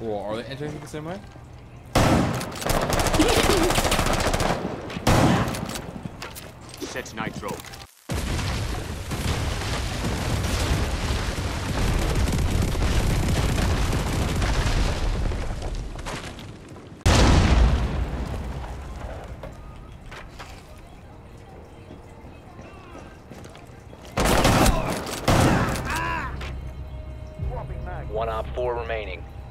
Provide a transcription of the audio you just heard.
Cool. Are they entering the same way? Set nitro. One op 4 remaining.